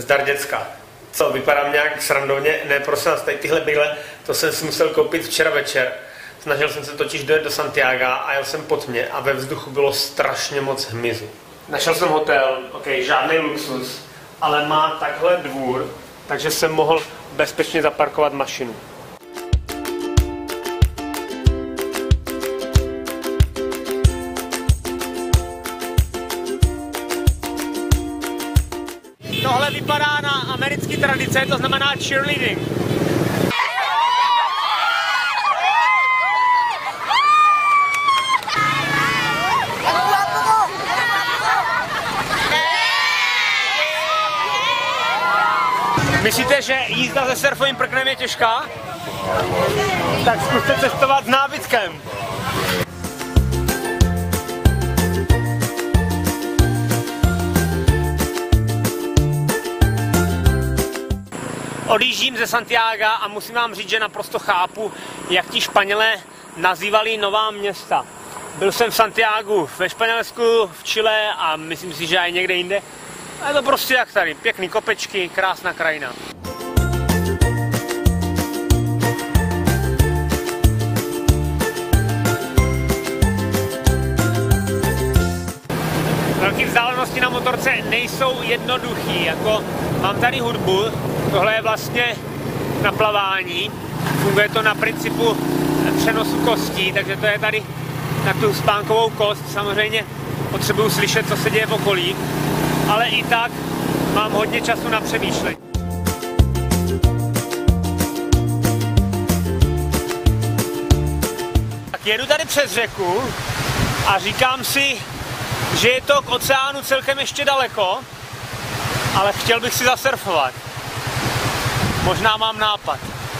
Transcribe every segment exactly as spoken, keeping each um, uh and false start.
Zdar děcka. Co, vypadám nějak srandovně? Ne, prosím vás, tady tyhle brýle, to jsem si musel koupit včera večer. Snažil jsem se totiž dojet do Santiaga a jel jsem pod mě a ve vzduchu bylo strašně moc hmyzu. Našel jsem hotel, ok, žádný luxus, ale má takhle dvůr, takže jsem mohl bezpečně zaparkovat mašinu. Tohle vypadá na americké tradice, to znamená cheerleading. Myslíte, že jízda se surfovým prknem je těžká? Tak zkuste cestovat s nábytkem. Odjíždím ze Santiaga a musím vám říct, že naprosto chápu, jak ti Španělé nazývali nová města. Byl jsem v Santiagu ve Španělsku, v Chile a myslím si, že i někde jinde. A je to prostě jak tady, pěkný kopečky, krásná krajina. Velké vzdálenosti na motorce nejsou jednoduchý, jako mám tady hudbu, tohle je vlastně na plavání, funguje to na principu přenosu kostí, takže to je tady na tu spánkovou kost, samozřejmě potřebuju slyšet, co se děje v okolí, ale i tak mám hodně času na přemýšlení. Tak jedu tady přes řeku a říkám si, že je to k oceánu celkem ještě daleko, ale chtěl bych si zasurfovat. Možná mám nápad.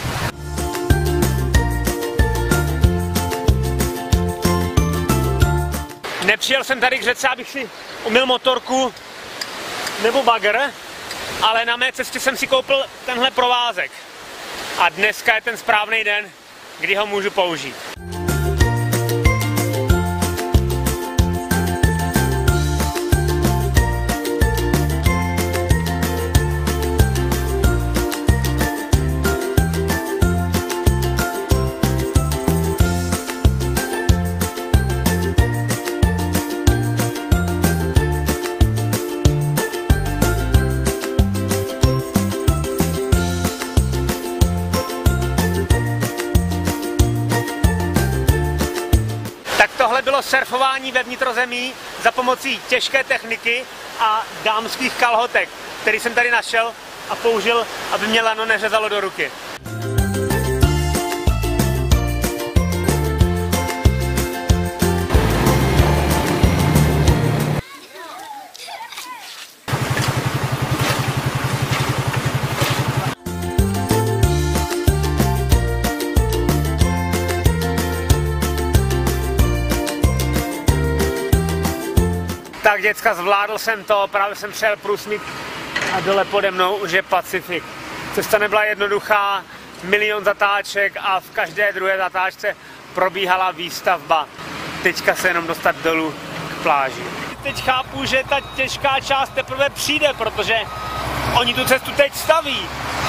Nepřijel jsem tady k řece, abych si umyl motorku nebo bagr, ale na mé cestě jsem si koupil tenhle provázek. A dneska je ten správný den, kdy ho můžu použít. Tohle bylo surfování ve vnitrozemí za pomocí těžké techniky a dámských kalhotek, který jsem tady našel a použil, aby mě lano neřezalo do ruky. Tak děcka, zvládl jsem to, právě jsem přijel průsmyk a dole pode mnou už je Pacifik. Cesta nebyla jednoduchá, milion zatáček a v každé druhé zatáčce probíhala výstavba. Teďka se jenom dostat dolů k pláži. Teď chápu, že ta těžká část teprve přijde, protože oni tu cestu teď staví.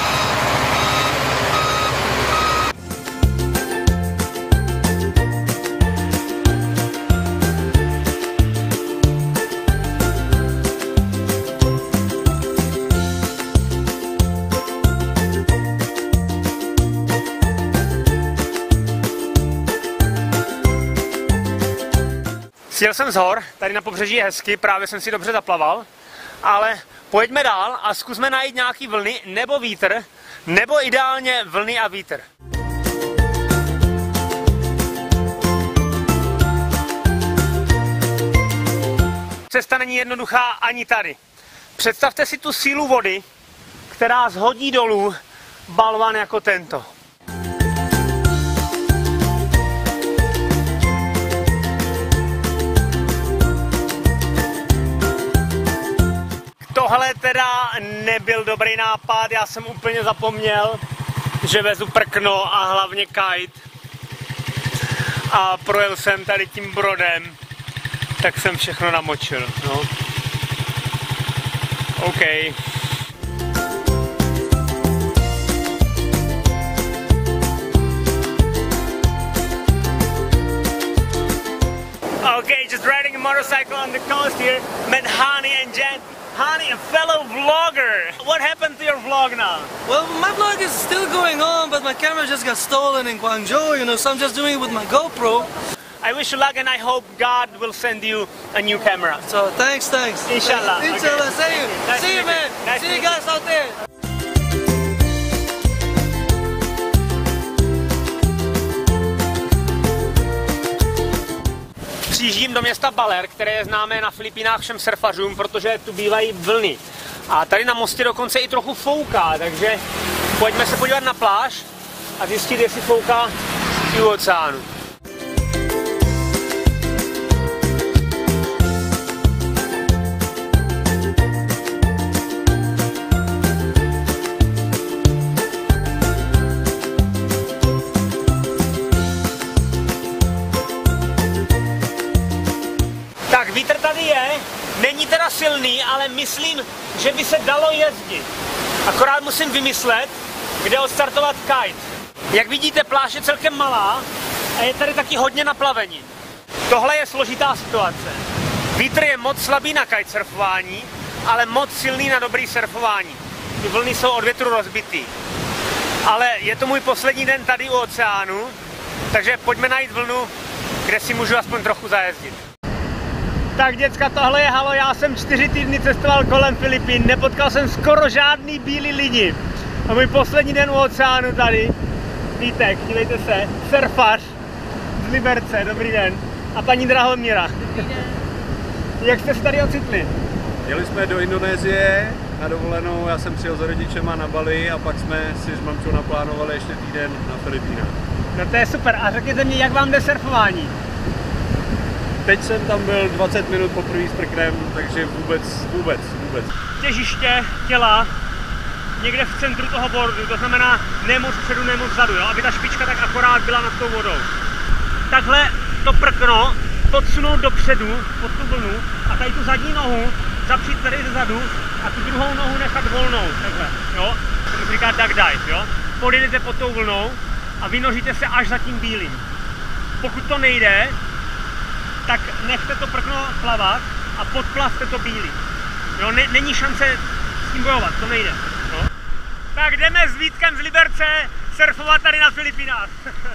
Sjel jsem z hor, tady na pobřeží je hezky, právě jsem si dobře zaplaval, ale pojďme dál a zkusme najít nějaký vlny nebo vítr, nebo ideálně vlny a vítr. Cesta není jednoduchá ani tady. Představte si tu sílu vody, která shodí dolů balvan jako tento. Tohle teda nebyl dobrý nápad, já jsem úplně zapomněl, že vezu prkno a hlavně kite. A projel jsem tady tím brodem, tak jsem všechno namočil, no. OK. Okay, just riding a motorcycle on the coast here. Met Hani and Jen. Hani, a fellow vlogger. What happened to your vlog now? Well, my vlog is still going on, but my camera just got stolen in Guangzhou, you know, so I'm just doing it with my GoPro. I wish you luck and I hope God will send you a new camera. So thanks, thanks. Inshallah. Thanks. Inshallah. Okay. See you. Nice See you, man. Nice See you guys out there. Přijíždím do města Baler, které je známé na Filipínách všem surfařům, protože tu bývají vlny. A tady na mostě dokonce i trochu fouká, takže pojďme se podívat na pláž a zjistit, jestli fouká i u oceánu. Tak vítr tady je, není teda silný, ale myslím, že by se dalo jezdit. Akorát musím vymyslet, kde odstartovat kite. Jak vidíte, pláž je celkem malá a je tady taky hodně naplavení. Tohle je složitá situace. Vítr je moc slabý na kitesurfování, ale moc silný na dobrý surfování. Ty vlny jsou od větru rozbitý. Ale je to můj poslední den tady u oceánu, takže pojďme najít vlnu, kde si můžu aspoň trochu zajezdit. Tak děcka, tohle je halo, já jsem čtyři týdny cestoval kolem Filipín, nepotkal jsem skoro žádný bílý lidi. A můj poslední den u oceánu tady, Vítek, dívejte se, surfař z Liberce, dobrý den. A paní Drahomíra. Dobrý den. Jak jste se tady ocitli? Jeli jsme do Indonésie na dovolenou, já jsem přijel za rodičema na Bali a pak jsme si s mamčou naplánovali ještě týden na Filipínách. No to je super, a řekněte mi, jak vám jde surfování? Teď jsem tam byl dvacet minut poprvé s prknem, takže vůbec, vůbec, vůbec. Těžiště těla někde v centru toho bordu, to znamená ne moc vpředu, ne moc vzadu, jo? Aby ta špička tak akorát byla nad tou vodou. Takhle to prkno podsunout dopředu pod tu vlnu a tady tu zadní nohu zapřít tady zezadu a tu druhou nohu nechat volnou, takhle, jo? To se říká duck dive, jo? Podjedete pod tou vlnou a vynoříte se až za tím bílým. Pokud to nejde, tak nechte to prkno plavat a podplavte to bílý. Jo, ne, není šance s tím bojovat, to nejde. No. Tak jdeme s Vítkem z Liberce surfovat tady na Filipínách.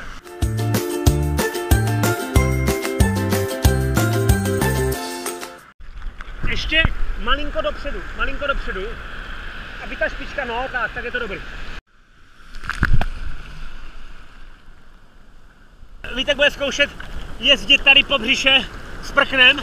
Ještě malinko dopředu, malinko dopředu, aby ta špička, no tak, tak je to dobrý. Vítek bude zkoušet jezdit tady po břiše s prknem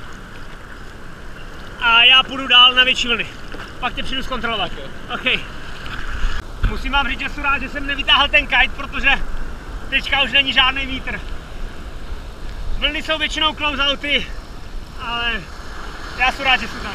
a já půjdu dál na větší vlny. Pak tě přijdu zkontrolovat. Okay. Musím vám říct, že jsem rád, že jsem nevytáhl ten kite, protože teďka už není žádný vítr. Vlny jsou většinou close-outy, ale já jsem rád, že jsem tady.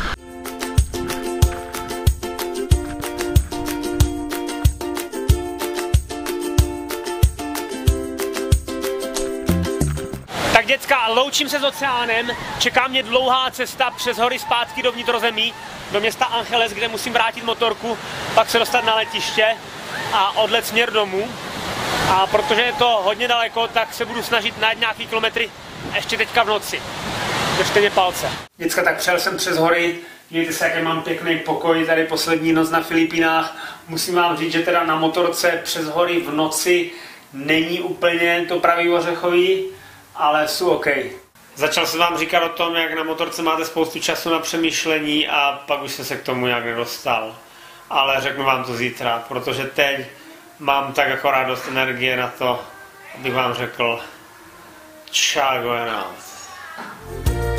Tak děcka, loučím se s oceánem, čeká mě dlouhá cesta přes hory zpátky do vnitrozemí, do města Angeles, kde musím vrátit motorku, pak se dostat na letiště a odlet směr domů. A protože je to hodně daleko, tak se budu snažit najít nějaký kilometry ještě teďka v noci. Držte mě palce. Děcka, tak přijel jsem přes hory, vidíte se, jaký mám pěkný pokoj, tady poslední noc na Filipínách. Musím vám říct, že teda na motorce přes hory v noci není úplně to pravý ořechový, ale jsou OK. Začal jsem vám říkat o tom, jak na motorce máte spoustu času na přemýšlení a pak už jsem se k tomu nějak nedostal. Ale řeknu vám to zítra, protože teď mám tak akorát dost energie na to, abych vám řekl čau, going out.